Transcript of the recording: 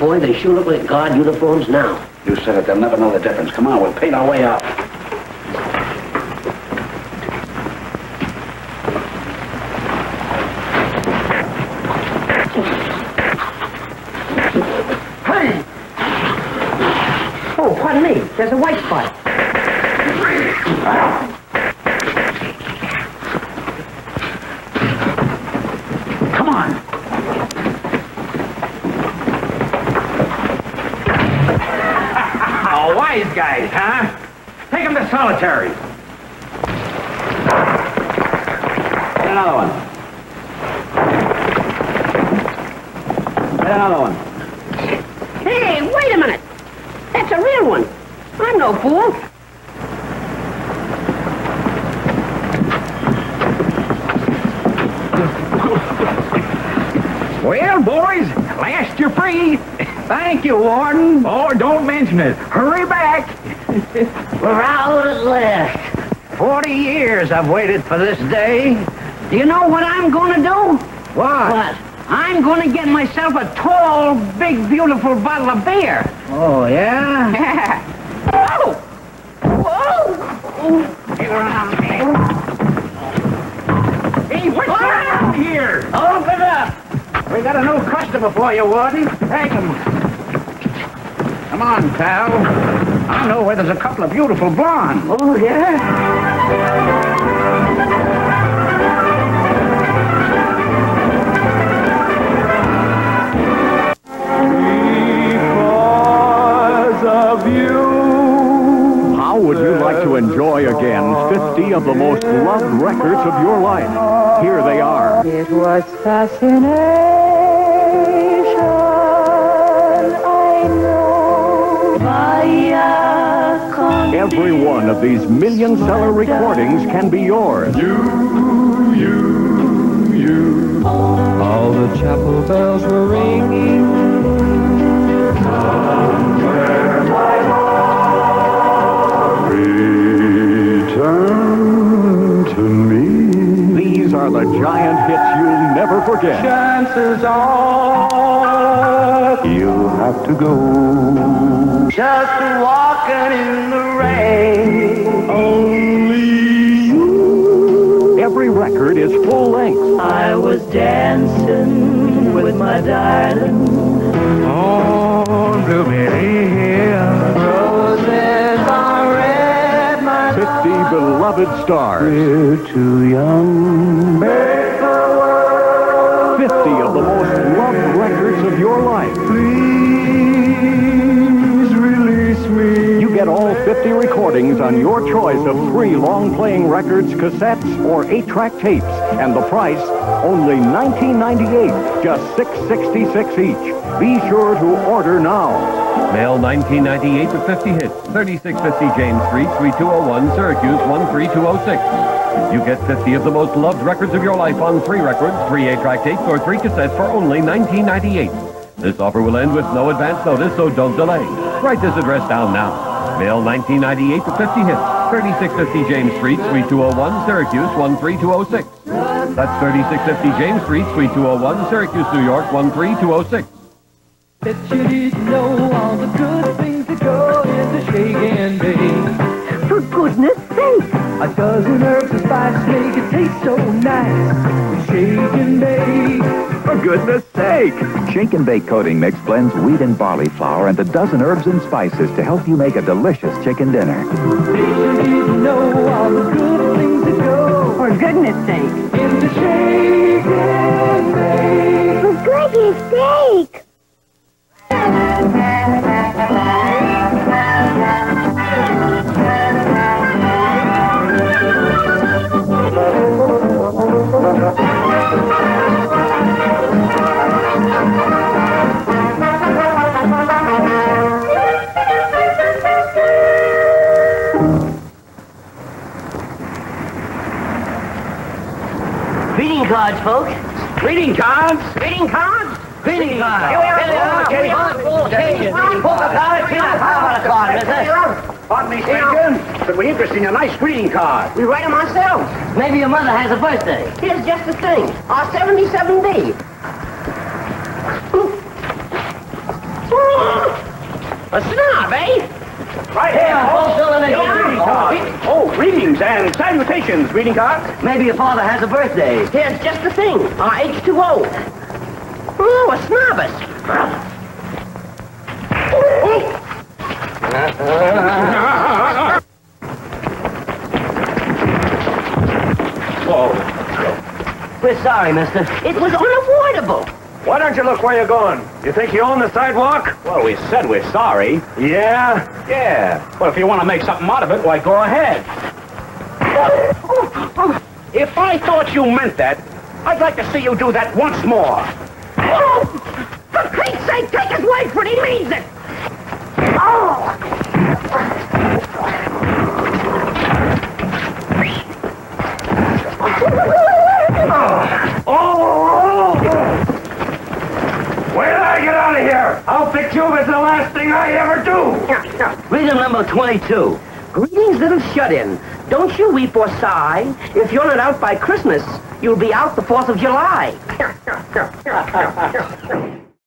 boy, they sure look like guard uniforms now. You said it, they'll never know the difference. Come on, we'll paint our way out. Hey! Oh, pardon me. There's a white spot. Come on. Oh, wise guys, huh? Take him to solitary. Get another one. Get another one. Hey, wait a minute. That's a real one. I'm no fool. Well, boys, last you're free. Thank you, Warden. Oh, don't mention it. Hurry back. We're out at last. 40 years I've waited for this day. Do you know what I'm gonna do? What? I'm gonna get myself a tall, big, beautiful bottle of beer. Oh, yeah? Whoa! Whoa! Get around here. Hey, what's around here? Open up! We got a new customer for you, Warden. Take him. Come on, pal. I know where there's a couple of beautiful blondes. Oh, yeah? How would you like to enjoy again 50 of the most loved records of your life? Here they are. It was fascination, I know. Every one of these million-seller recordings can be yours. All the chapel bells were ringing. Somewhere my love returned to me. These are the giant hits you'll never forget. Chances are You'll have to go. Just walking in the rain. Only you. Every record is full length. I was dancing with my darling. on Blueberry Hill. Roses are red, my 50 beloved stars. We're too young. Make the world 50 of the most loved records of your life. please release me. You get all 50 recordings on your choice of 3 long-playing records, cassettes, or 8-track tapes. And the price, only $19.98, just $6.66 each. Be sure to order now. Mail 1998 to 50 hits, 3650 James Street, Suite 201, Syracuse 13206. You get 50 of the most loved records of your life on 3 records, 3 8-track tapes, or 3 cassettes for only $19.98. This offer will end with no advance notice, so don't delay. Write this address down now. Mail 1998 to 50 hits, 3650 James Street, Suite 201, Syracuse 13206. That's 3650 James Street, Suite 201, Syracuse, New York 13206. Bet you didn't know all the good things that go into shake and bake. For goodness sake! A dozen herbs and spices make it taste so nice. Shake and bake. For goodness sake! Shake and Bake Coating Mix blends wheat and barley flour and a dozen herbs and spices to help you make a delicious chicken dinner. Bet you didn't know all the good things that go For goodness sake! into shake and bake. For goodness sake! Greeting cards, folks. Greeting cards? Greeting cards? Greeting cards. Here we are. Pardon me, stranger, but we're interested in your nice greeting card. We write them ourselves. Maybe your mother has a birthday. Here's just the thing. Our 77B. A snob, eh? Right here, Oh, greetings and salutations, greeting cards. Maybe your father has a birthday. Here's just the thing. H2O. Oh, a snobus. Whoa. We're sorry, mister. It was unavoidable. Why don't you look where you're going? You think you own the sidewalk? Well, we said we're sorry. Yeah? Yeah. Well, if you want to make something out of it, why, go ahead. If I thought you meant that, I'd like to see you do that once more. Oh, for Pete's sake, take his word for it. He means it. Oh. Where did I get out of here? I'll fix you if it's the last thing I ever do. Reading number 22. Greetings, little shut-in. Don't you weep or sigh. If you're not out by Christmas, you'll be out the 4th of July.